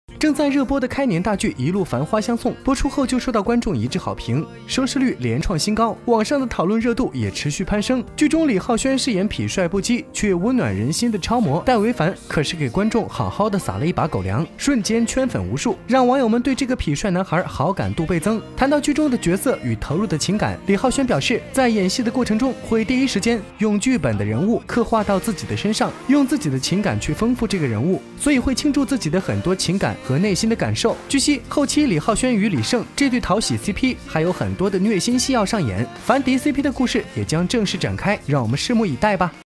正在热播的开年大剧《一路繁花相送》播出后就受到观众一致好评，收视率连创新高，网上的讨论热度也持续攀升。剧中李浩轩饰演痞帅不羁却温暖人心的超模戴维凡，可是给观众好好的撒了一把狗粮，瞬间圈粉无数，让网友们对这个痞帅男孩好感度倍增。谈到剧中的角色与投入的情感，李浩轩表示，在演戏的过程中会第一时间用剧本的人物刻画到自己的身上，用自己的情感去丰富这个人物，所以会倾注自己的很多情感和内心的感受。据悉，后期李浩轩与李晟这对讨喜 CP 还有很多的虐心戏要上演，凡迪 CP 的故事也将正式展开，让我们拭目以待吧。